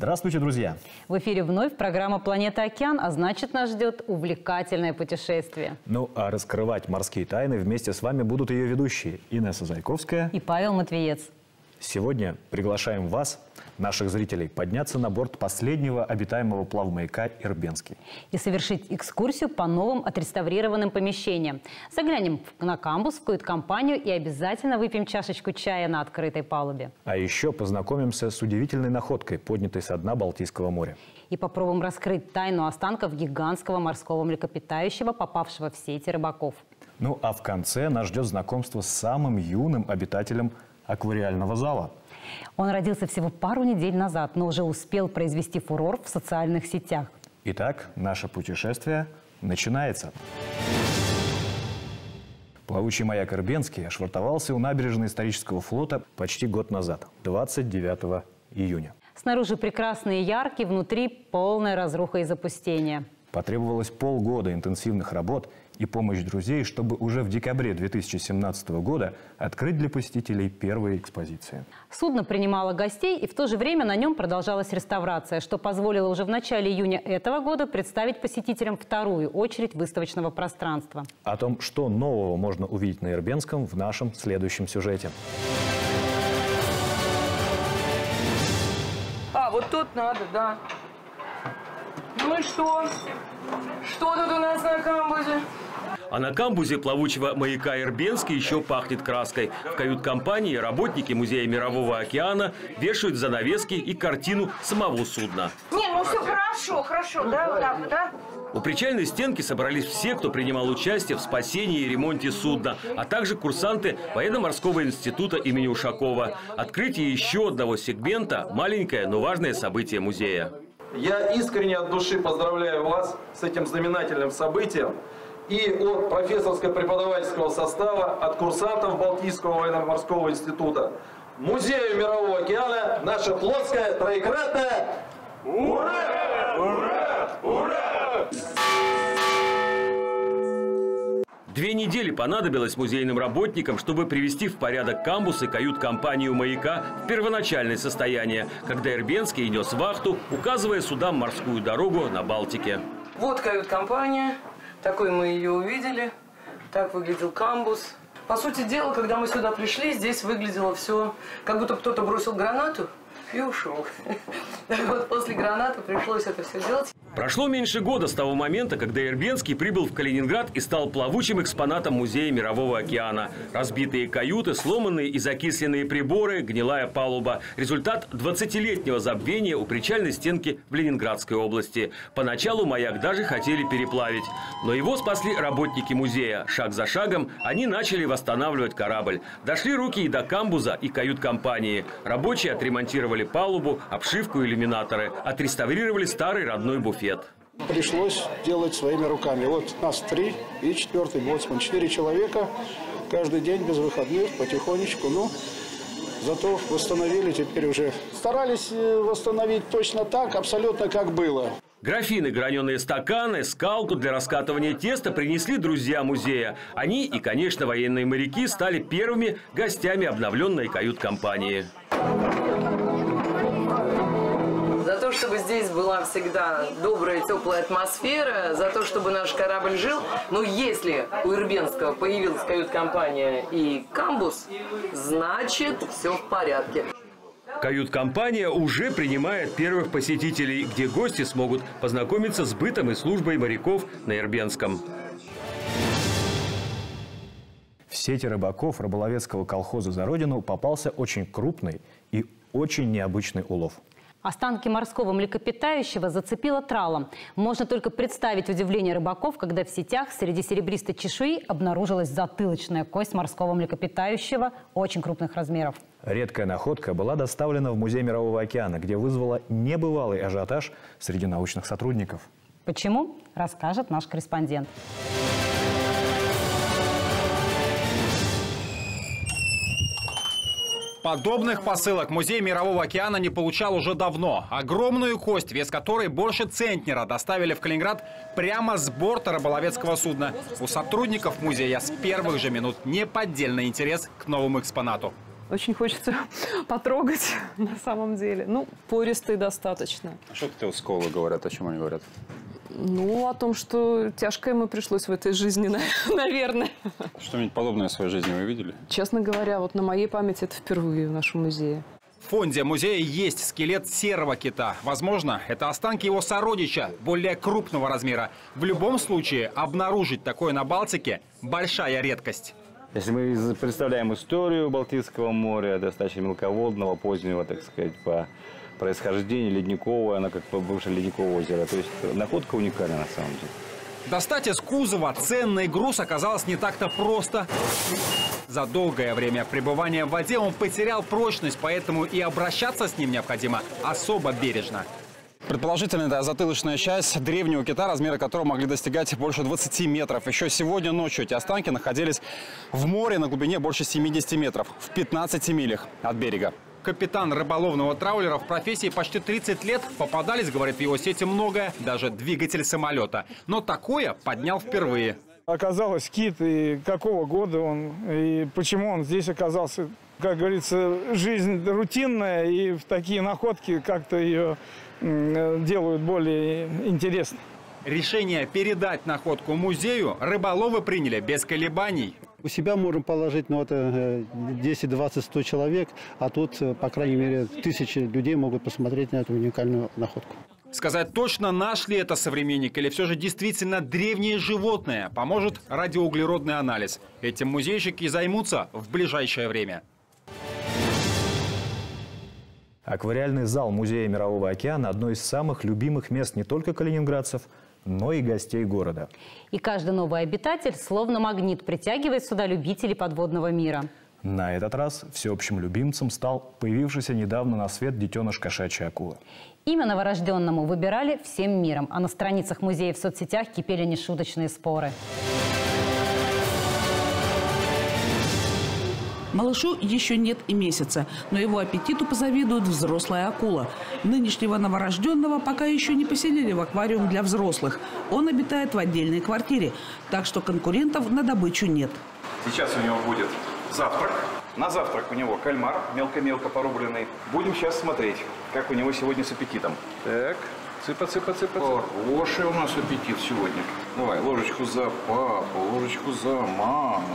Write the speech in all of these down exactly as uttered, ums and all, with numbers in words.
Здравствуйте, друзья! В эфире вновь программа «Планета Океан», а значит, нас ждет увлекательное путешествие. Ну, а раскрывать морские тайны вместе с вами будут ее ведущие Инесса Зайковская и Павел Матвеец. Сегодня приглашаем вас, наших зрителей, подняться на борт последнего обитаемого плавмаяка «Ирбенский» и совершить экскурсию по новым отреставрированным помещениям. Заглянем на камбус, в кают-компанию и обязательно выпьем чашечку чая на открытой палубе. А еще познакомимся с удивительной находкой, поднятой со дна Балтийского моря. И попробуем раскрыть тайну останков гигантского морского млекопитающего, попавшего в сети рыбаков. Ну а в конце нас ждет знакомство с самым юным обитателем аквариального зала. Он родился всего пару недель назад, но уже успел произвести фурор в социальных сетях. Итак, наше путешествие начинается. Плавучий маяк «Ирбенский» ошвартовался у набережной исторического флота почти год назад, двадцать девятого июня. Снаружи прекрасный и яркий, внутри полная разруха и запустение. Потребовалось полгода интенсивных работ и помощь друзей, чтобы уже в декабре две тысячи семнадцатого года открыть для посетителей первые экспозиции. Судно принимало гостей, и в то же время на нем продолжалась реставрация, что позволило уже в начале июня этого года представить посетителям вторую очередь выставочного пространства. О том, что нового можно увидеть на Ирбенском, в нашем следующем сюжете. А, вот тут надо, да. Ну и что? Что тут у нас на камбузе? А на камбузе плавучего маяка «Ирбенский» еще пахнет краской. В кают-компании работники Музея Мирового океана вешают занавески и картину самого судна. Не, ну все хорошо, хорошо, да, вот так вот, да? У причальной стенки собрались все, кто принимал участие в спасении и ремонте судна, а также курсанты Военно-морского института имени Ушакова. Открытие еще одного сегмента – маленькое, но важное событие музея. Я искренне от души поздравляю вас с этим знаменательным событием и от профессорско-преподавательского состава, от курсантов Балтийского военно-морского института, Музею Мирового океана, наша флотская троекратная «Ура! Ура! Ура!». Две недели понадобилось музейным работникам, чтобы привести в порядок камбус и кают-компанию маяка в первоначальное состояние, когда Ирбенский нес вахту, указывая судам морскую дорогу на Балтике. Вот кают-компания, такой мы ее увидели, так выглядел камбус. По сути дела, когда мы сюда пришли, здесь выглядело все, как будто кто-то бросил гранату и ушел. Так вот, после гранаты пришлось это все делать. Прошло меньше года с того момента, когда Ирбенский прибыл в Калининград и стал плавучим экспонатом Музея Мирового океана. Разбитые каюты, сломанные и закисленные приборы, гнилая палуба. Результат двадцатилетнего забвения у причальной стенки в Ленинградской области. Поначалу маяк даже хотели переплавить. Но его спасли работники музея. Шаг за шагом они начали восстанавливать корабль. Дошли руки и до камбуза, и кают-компании. Рабочие отремонтировали палубу, обшивку, иллюминаторы. Отреставрировали старый родной буфет. Пришлось делать своими руками. Вот нас три и четвертый боцман. Четыре человека каждый день без выходных, потихонечку. Ну, зато восстановили теперь уже. Старались восстановить точно так, абсолютно как было. Графины, граненые стаканы, скалку для раскатывания теста принесли друзья музея. Они и, конечно, военные моряки стали первыми гостями обновленной кают-компании. За то, чтобы здесь была всегда добрая, теплая атмосфера, за то, чтобы наш корабль жил. Но если у Ирбенского появилась кают-компания и камбус, значит, все в порядке. Кают-компания уже принимает первых посетителей, где гости смогут познакомиться с бытом и службой моряков на Ирбенском. В сети рыбаков рыболовецкого колхоза «За Родину» попался очень крупный и очень необычный улов. Останки морского млекопитающего зацепило тралом. Можно только представить удивление рыбаков, когда в сетях среди серебристой чешуи обнаружилась затылочная кость морского млекопитающего очень крупных размеров. Редкая находка была доставлена в Музей Мирового океана, где вызвала небывалый ажиотаж среди научных сотрудников. Почему? Расскажет наш корреспондент. Подобных посылок Музей Мирового океана не получал уже давно. Огромную кость, вес которой больше центнера, доставили в Калининград прямо с борта рыболовецкого судна. У сотрудников музея с первых же минут неподдельный интерес к новому экспонату. Очень хочется потрогать на самом деле. Ну, пористый достаточно. А что это сколы говорят? О чем они говорят? Ну, о том, что тяжко ему пришлось в этой жизни, наверное. Что-нибудь подобное в своей жизни вы видели? Честно говоря, вот на моей памяти это впервые в нашем музее. В фонде музея есть скелет серого кита. Возможно, это останки его сородича, более крупного размера. В любом случае, обнаружить такое на Балтике – большая редкость. Если мы представляем историю Балтийского моря, достаточно мелководного, позднего, так сказать, по происхождению, ледникового, она как бывшее ледниковое озеро. То есть находка уникальна на самом деле. Достать из кузова ценный груз оказалось не так-то просто. За долгое время пребывания в воде он потерял прочность, поэтому и обращаться с ним необходимо особо бережно. Предположительно, это затылочная часть древнего кита, размеры которого могли достигать больше двадцати метров. Еще сегодня ночью эти останки находились в море на глубине больше семидесяти метров, в пятнадцати милях от берега. Капитан рыболовного траулера в профессии почти тридцать лет. Попадались, говорит, в его сети многое, даже двигатель самолета. Но такое поднял впервые. Оказалось, кит, и какого года он, и почему он здесь оказался. Как говорится, жизнь рутинная, и в такие находки как-то ее делают более интересной. Решение передать находку музею рыболовы приняли без колебаний. У себя можем положить, ну, это десять, двадцать, сто человек, а тут, по крайней мере, тысячи людей могут посмотреть на эту уникальную находку. Сказать точно, наш ли это современник или все же действительно древнее животное, поможет радиоуглеродный анализ. Этим музейщики займутся в ближайшее время. Аквариальный зал Музея Мирового океана – одно из самых любимых мест не только калининградцев, но и гостей города. И каждый новый обитатель, словно магнит, притягивает сюда любителей подводного мира. На этот раз всеобщим любимцем стал появившийся недавно на свет детеныш кошачьей акулы. Имя новорожденному выбирали всем миром, а на страницах музея в соцсетях кипели нешуточные споры. Малышу еще нет и месяца, но его аппетиту позавидует взрослая акула. Нынешнего новорожденного пока еще не поселили в аквариум для взрослых. Он обитает в отдельной квартире, так что конкурентов на добычу нет. Сейчас у него будет завтрак. На завтрак у него кальмар, мелко-мелко порубленный. Будем сейчас смотреть, как у него сегодня с аппетитом. Так, цыпа, цыпа, цыпа. Хороший у нас аппетит сегодня. Давай, ложечку за папу, ложечку за маму.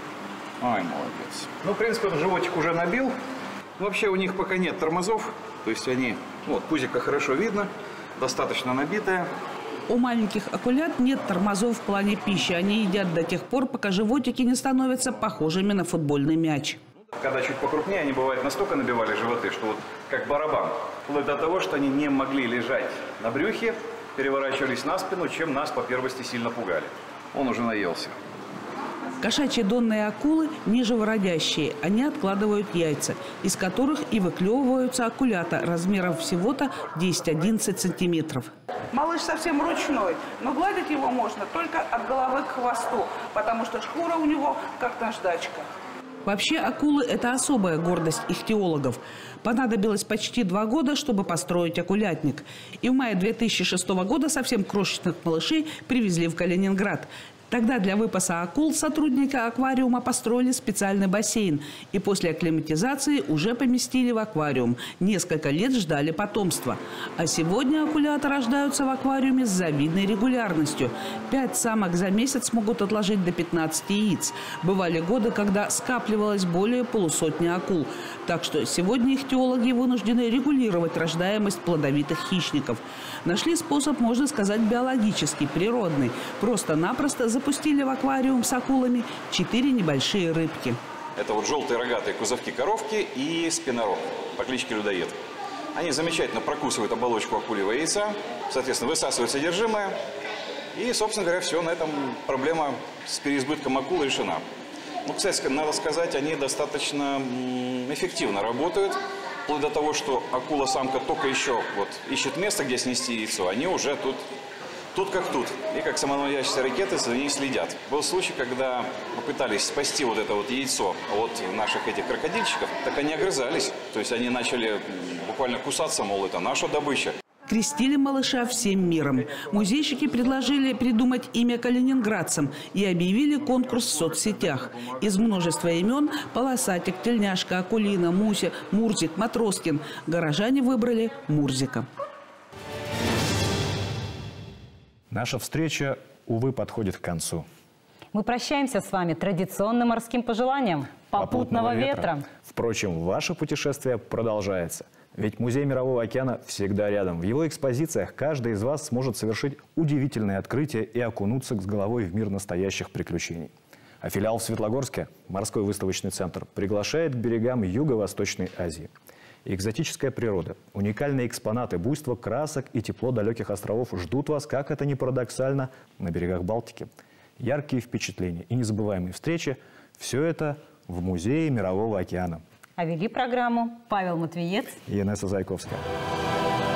Ай, молодец. Ну, в принципе, он животик уже набил. Вообще у них пока нет тормозов. То есть они, вот, пузико хорошо видно, достаточно набитое. У маленьких акулят нет тормозов в плане пищи. Они едят до тех пор, пока животики не становятся похожими на футбольный мяч. Когда чуть покрупнее, они, бывает, настолько набивали животы, что вот как барабан. Вплоть до того, что они не могли лежать на брюхе, переворачивались на спину, чем нас по первости сильно пугали. Он уже наелся. Кошачьи донные акулы не живородящие. Они откладывают яйца, из которых и выклевываются акулята размером всего-то десять-одиннадцать сантиметров. Малыш совсем ручной, но гладить его можно только от головы к хвосту, потому что шкура у него как наждачка. Вообще акулы – это особая гордость ихтиологов. Понадобилось почти два года, чтобы построить акулятник. И в мае две тысячи шестого года совсем крошечных малышей привезли в Калининград. Тогда для выпаса акул сотрудники аквариума построили специальный бассейн. И после акклиматизации уже поместили в аквариум. Несколько лет ждали потомства. А сегодня акулята рождаются в аквариуме с завидной регулярностью. Пять самок за месяц могут отложить до пятнадцати яиц. Бывали годы, когда скапливалось более полусотни акул. Так что сегодня ихтиологи вынуждены регулировать рождаемость плодовитых хищников. Нашли способ, можно сказать, биологический, природный. Просто-напросто запустили в аквариум с акулами четыре небольшие рыбки. Это вот желтые рогатые кузовки-коровки и спинорог по кличке Людоед. Они замечательно прокусывают оболочку акульего яйца, соответственно, высасывают содержимое. И, собственно говоря, все, на этом проблема с переизбытком акул решена. Ну, кстати, надо сказать, они достаточно эффективно работают. Вплоть до того, что акула-самка только еще вот ищет место, где снести яйцо, они уже тут, тут как тут. И как самонаводящиеся ракеты за ней следят. Был случай, когда попытались спасти вот это вот яйцо от наших этих крокодильчиков, так они огрызались. То есть они начали буквально кусаться, мол, это наша добыча. Крестили малыша всем миром. Музейщики предложили придумать имя калининградцам и объявили конкурс в соцсетях. Из множества имен – Полосатик, Тельняшка, Акулина, Муся, Мурзик, Матроскин. Горожане выбрали Мурзика. Наша встреча, увы, подходит к концу. Мы прощаемся с вами традиционным морским пожеланием попутного, попутного ветра. ветра. Впрочем, ваше путешествие продолжается. Ведь Музей Мирового океана всегда рядом. В его экспозициях каждый из вас сможет совершить удивительные открытия и окунуться с головой в мир настоящих приключений. А филиал в Светлогорске, морской выставочный центр, приглашает к берегам Юго-Восточной Азии. Экзотическая природа, уникальные экспонаты, буйство красок и тепло далеких островов ждут вас, как это ни парадоксально, на берегах Балтики. Яркие впечатления и незабываемые встречи – все это в Музее Мирового океана. А вели программу Павел Матвиец и Инесса Зайковская.